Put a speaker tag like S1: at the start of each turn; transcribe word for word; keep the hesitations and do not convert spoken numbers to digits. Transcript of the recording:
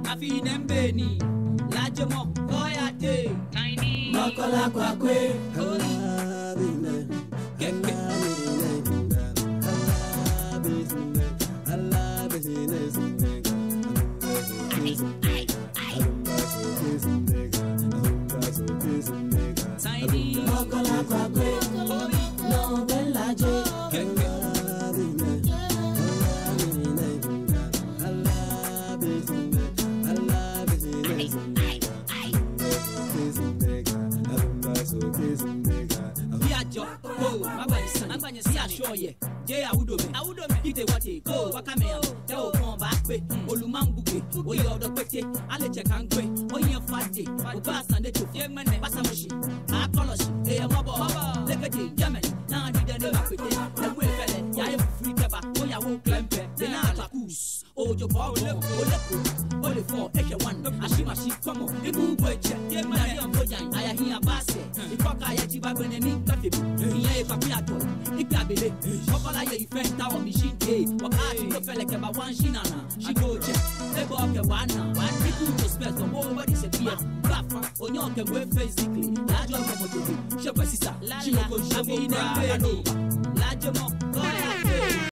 S1: Afi nembeni. Lajemo. Koyate. Tiny.
S2: Makola kwakwe.
S1: Tiny.
S2: Makola kwakwe. No belaje.
S1: Agbanya si ashoye je awudo me awudo me ite wate go wakame te o kon ba pe olumangbuge oye odo pete aleje kan pe oye fade o ba sande to fie mene basamoshi akoloshi e mo bo lekeje jamen na di de ba pete e we fele ya e free keba oya wo klempe de na atakus ojo bo ole oleko ole for eke one ashima shi komo ibu boje ye mane on bojan aya hi abase ikoka ya ti ba gbene ni kafe iye papi ato ipe abele okola ye ife ta o mi shinde wakati to fele ke ba wan shinana she go check e bo ke wana wan people to spend so nobody say fear bafa onyo ke we physically la jo mo mo to she pesisa she go show me na la jo mo